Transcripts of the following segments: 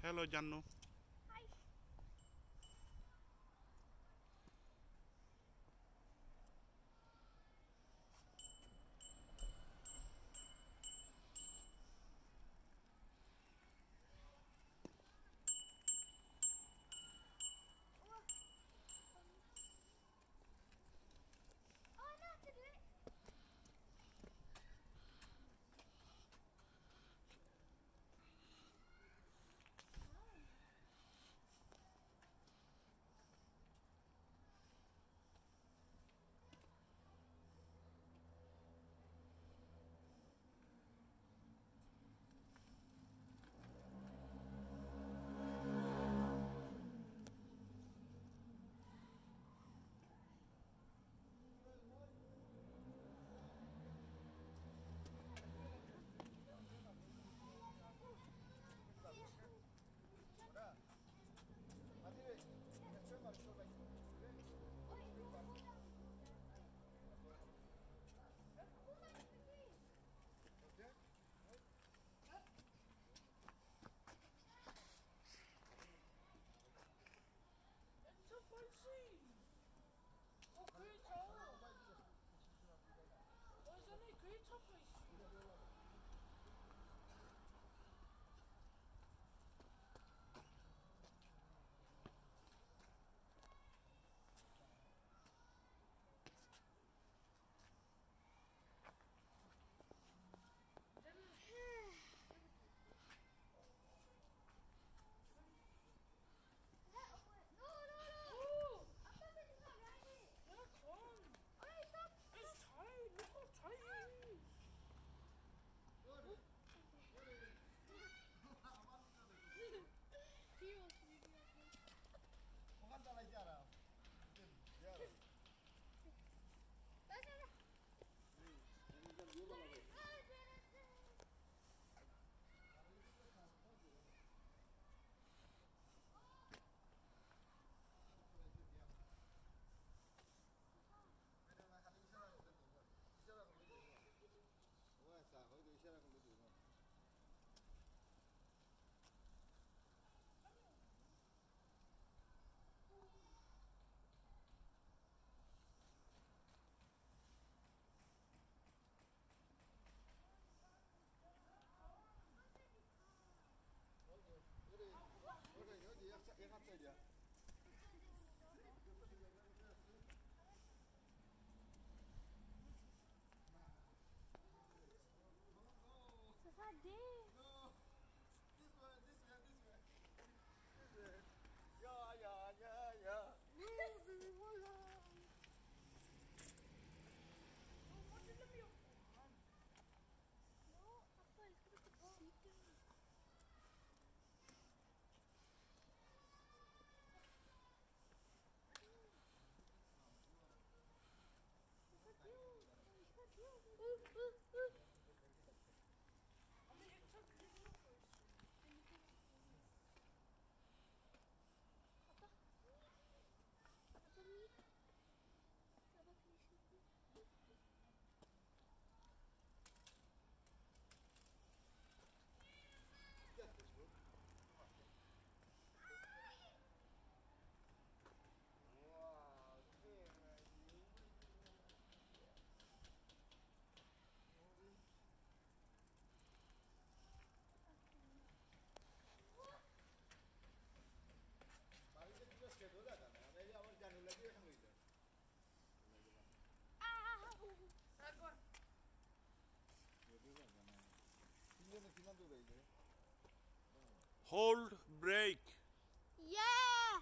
Hello, Jannu. Hi. Oh, not to do it. 첫 번째. 그렇죠. 예전에 그 첫 번째. No, no, no. 오! 아빠 사진 가야지. 야, 건. 어이, stop. 에이, 잘, 이거 잘. 귀여워. 따라라. Sadie. No, Papa, it's gonna put seat down. Hold, break. Yeah.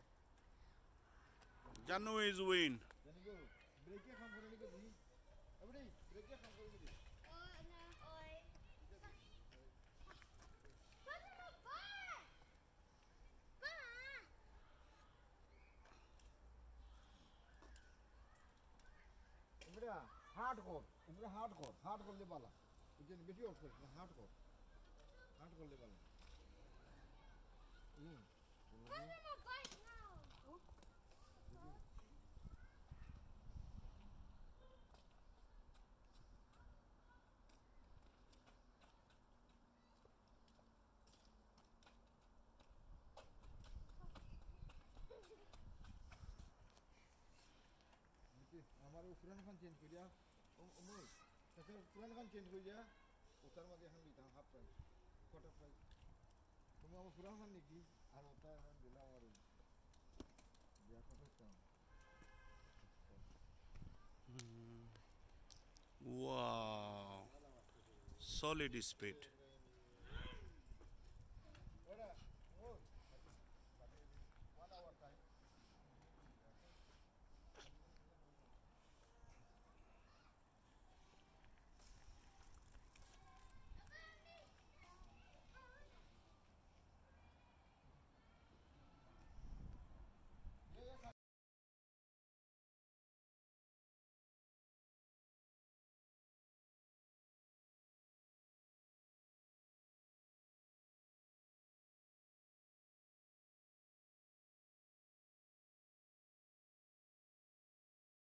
Jannu is win. Oi. Banana bar. Bar. Hard core ले वाला बेटी of कर hard core ले वाला Banana bite now. পুরান খান change করিয়া ওমই তাছাড়া পুরান খান চেঞ্জ করিয়া ওটার মধ্যে এখন দিতাম হাফ প্রাইস কোয়ার্টার প্রাইস তুমি আমার পুরান খান নাকি আর ওটা এখন দিলাম আর দেওয়া কথা চাও Wow. Solid speed.